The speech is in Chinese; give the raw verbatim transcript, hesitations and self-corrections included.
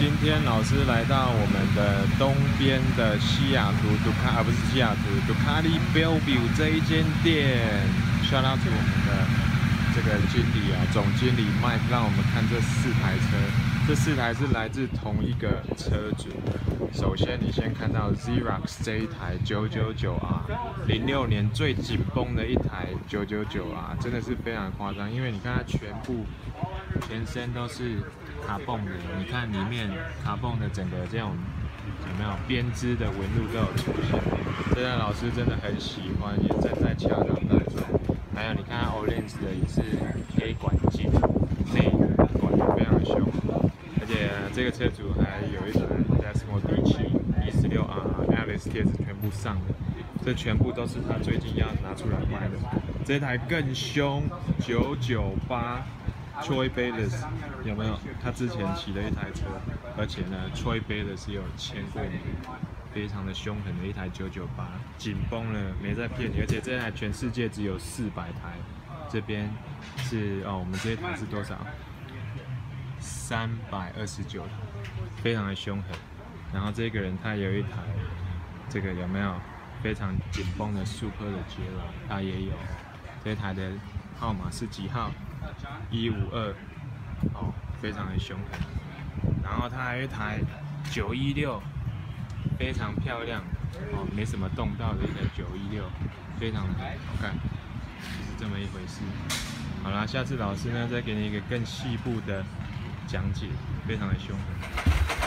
今天老师来到我们的东边的西雅图杜卡，啊不是西雅图，杜卡迪 Bellevue 这一间店。shout out to 我们的这个经理啊，总经理 Mike， 让我们看这四台车。这四台是来自同一个车主。首先，你先看到 Xerox 这一台 九九九 R， 零六年最紧绷的一台 九九九 R， 真的是非常夸张，因为你看它全部全身都是卡泵的，你看里面卡泵的整个这种有没有编织的纹路都有出现。这台老师真的很喜欢，也正在洽谈当中。还有你看 Orange 的也是黑管径，内管得非常凶，而且这个车主还有一台 Desmo D 七 一十六 R Alice 贴纸全部上的，这全部都是他最近要拿出来卖的。这台更凶，九九八 Troy Bayliss 有没有？他之前骑了一台车，而且呢 Troy Bayliss 有签过名，非常的凶狠的一台九九八，紧绷了，没在骗你。而且这台全世界只有四百台，这边是哦，我们这一台是多少？三百二十九台，非常的凶狠。然后这个人他有一台，这个有没有非常紧绷的 Super 的捷朗，他也有。这台的号码是几号？一五二，哦，非常的凶狠。然后他还有一台九一六，非常漂亮，哦，没什么动到的一台九一六，非常的好看，就是这么一回事。好啦，下次老师呢再给你一个更细部的讲解，非常的凶狠。